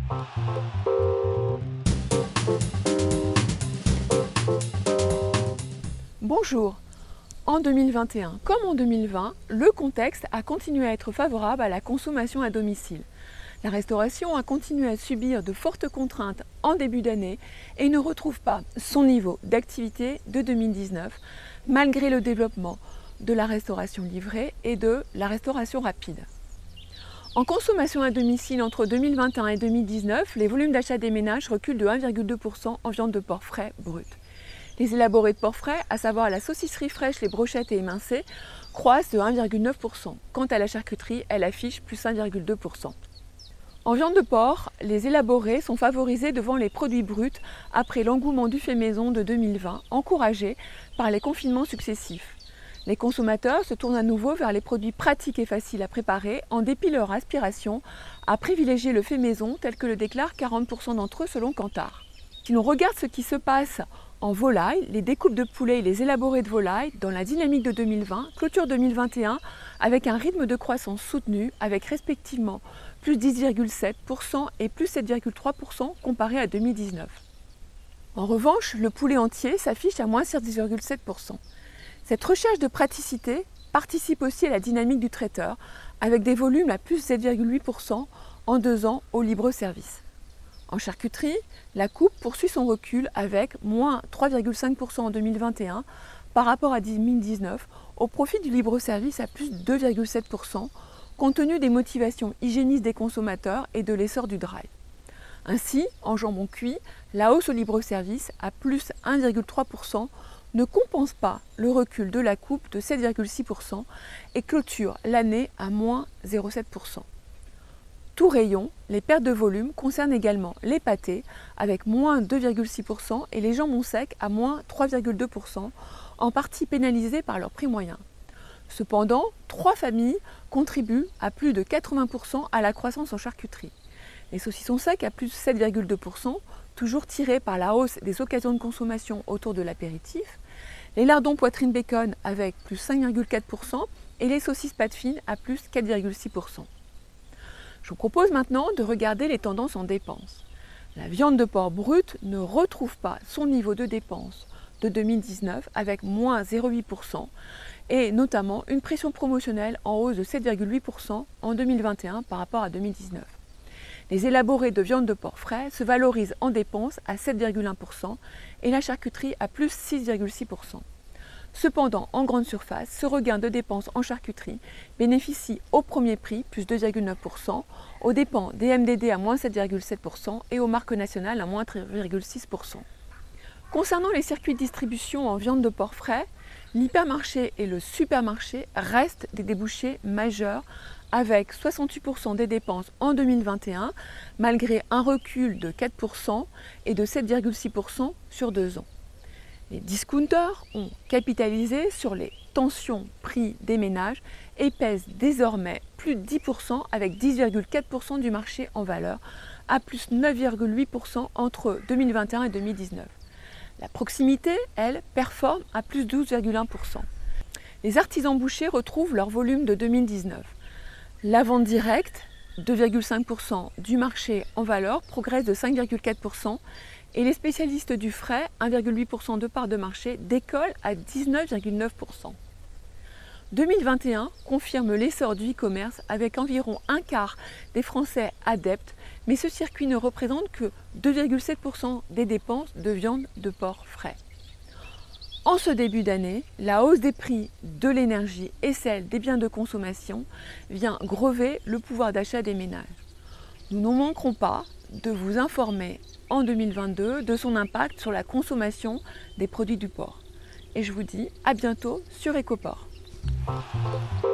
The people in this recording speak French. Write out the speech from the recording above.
Bonjour. En 2021, comme en 2020, le contexte a continué à être favorable à la consommation à domicile. La restauration a continué à subir de fortes contraintes en début d'année et ne retrouve pas son niveau d'activité de 2019, malgré le développement de la restauration livrée et de la restauration rapide. En consommation à domicile entre 2021 et 2019, les volumes d'achat des ménages reculent de 1,2% en viande de porc frais brut. Les élaborés de porc frais, à savoir la saucisserie fraîche, les brochettes et émincées, croissent de 1,9%. Quant à la charcuterie, elle affiche plus 1,2%. En viande de porc, les élaborés sont favorisés devant les produits bruts après l'engouement du fait maison de 2020, encouragé par les confinements successifs. Les consommateurs se tournent à nouveau vers les produits pratiques et faciles à préparer, en dépit de leur aspiration à privilégier le fait maison, tel que le déclarent 40% d'entre eux selon Kantar. Si l'on regarde ce qui se passe en volaille, les découpes de poulet et les élaborés de volaille, dans la dynamique de 2020, clôture 2021 avec un rythme de croissance soutenu, avec respectivement plus 10,7% et plus 7,3% comparé à 2019. En revanche, le poulet entier s'affiche à moins 10,7%. Cette recherche de praticité participe aussi à la dynamique du traiteur, avec des volumes à plus 7,8% en 2 ans au libre-service. En charcuterie, la coupe poursuit son recul avec moins 3,5% en 2021 par rapport à 2019 au profit du libre-service à plus 2,7% compte tenu des motivations hygiénistes des consommateurs et de l'essor du drive. Ainsi, en jambon cuit, la hausse au libre-service à plus 1,3% ne compense pas le recul de la coupe de 7,6% et clôture l'année à moins 0,7%. Tout rayon, les pertes de volume concernent également les pâtés avec moins 2,6% et les jambons secs à moins 3,2%, en partie pénalisés par leur prix moyen. Cependant, 3 familles contribuent à plus de 80% à la croissance en charcuterie. Les saucissons secs à plus 7,2%, toujours tirés par la hausse des occasions de consommation autour de l'apéritif, les lardons poitrine bacon avec plus 5,4% et les saucisses pâte fine à plus 4,6%. Je vous propose maintenant de regarder les tendances en dépenses. La viande de porc brute ne retrouve pas son niveau de dépenses de 2019 avec moins 0,8% et notamment une pression promotionnelle en hausse de 7,8% en 2021 par rapport à 2019. Les élaborés de viande de porc frais se valorisent en dépenses à 7,1% et la charcuterie à plus 6,6%. Cependant, en grande surface, ce regain de dépenses en charcuterie bénéficie au premier prix, plus 2,9%, aux dépens des MDD à moins 7,7% et aux marques nationales à moins 3,6%. Concernant les circuits de distribution en viande de porc frais, l'hypermarché et le supermarché restent des débouchés majeurs avec 68% des dépenses en 2021, malgré un recul de 4% et de 7,6% sur 2 ans. Les discounters ont capitalisé sur les tensions prix des ménages et pèsent désormais plus de 10% avec 10,4% du marché en valeur, à plus 9,8% entre 2021 et 2019. La proximité, elle, performe à plus 12,1%. Les artisans bouchers retrouvent leur volume de 2019. La vente directe, 2,5% du marché en valeur, progresse de 5,4%. Et les spécialistes du frais, 1,8% de part de marché, décollent à 19,9%. 2021 confirme l'essor du e-commerce avec environ un quart des Français adeptes, mais ce circuit ne représente que 2,7% des dépenses de viande de porc frais. En ce début d'année, la hausse des prix de l'énergie et celle des biens de consommation vient grever le pouvoir d'achat des ménages. Nous ne manquerons pas de vous informer en 2022 de son impact sur la consommation des produits du porc. Et je vous dis à bientôt sur Ecoport.